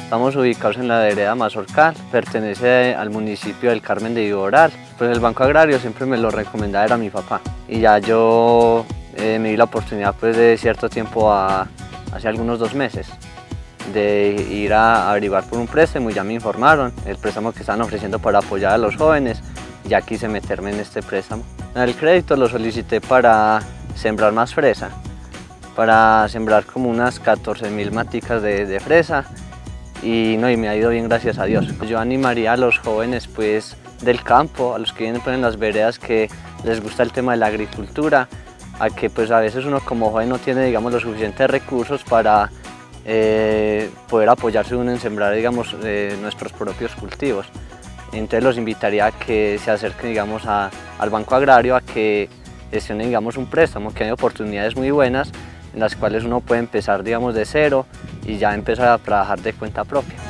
Estamos ubicados en la vereda Mazorcal, pertenece al municipio del Carmen de Viboral. Pues el Banco Agrario siempre me lo recomendaba, era mi papá. Y ya yo me di la oportunidad pues de cierto tiempo, hace algunos 2 meses, de ir a averiguar por un préstamo y ya me informaron el préstamo que están ofreciendo para apoyar a los jóvenes. Ya quise meterme en este préstamo. El crédito lo solicité para sembrar más fresa, para sembrar como unas 14.000 maticas de fresa y me ha ido bien, gracias a Dios. Yo animaría a los jóvenes pues del campo, a los que vienen pues en las veredas, que les gusta el tema de la agricultura, a que pues a veces uno como joven no tiene, digamos, los suficientes recursos para poder apoyarse uno en sembrar, digamos, nuestros propios cultivos. Entonces los invitaría a que se acerquen, digamos, al Banco Agrario, a que gestionen, digamos, un préstamo, que hay oportunidades muy buenas en las cuales uno puede empezar, digamos, de cero y ya empezar a trabajar de cuenta propia.